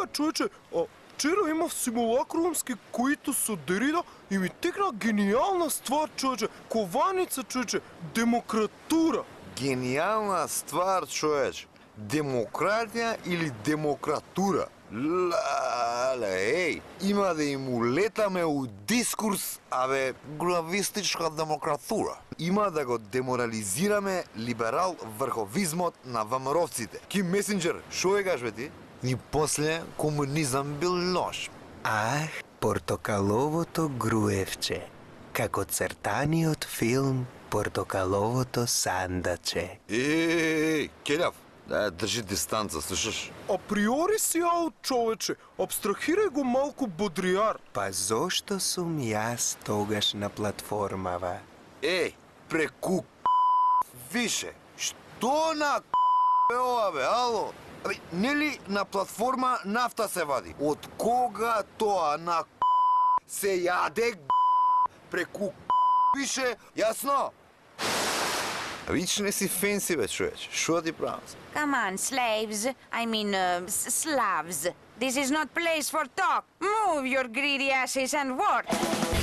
Чека, човече, вчера имав симулакрумски които со Дерида и ми текна гениална ствар, човече. Кованица, човече, демократура. Гениална ствар, човеч. Демократија или демократура? Леле, има да им улетаме у дискурс, главистичка демократура. Има да го деморализираме либерал врховизмот на ВМРО-ците. Ки месенџер, шо е кажеш бе ти? И после комунизам бил лош. Ах, портокаловото груевче, како цртаниот филм Портокаловото сандаче. Келјав, да држи дистанца, слушаш? Априори си аут, човече. Абстрахирај го малку Бодрияр. Па зошто сум јас тогаш на платформава? Преку више, што на е ова бе, ало? Нели на платформа нафта се вади? Од кога тоа на се јаде преку више, јасно? Вич не си фенси бе, човеч, шо ти правам? Come on, slaves. I mean, slavs. This is not place for talk. Move your greedy asses and work.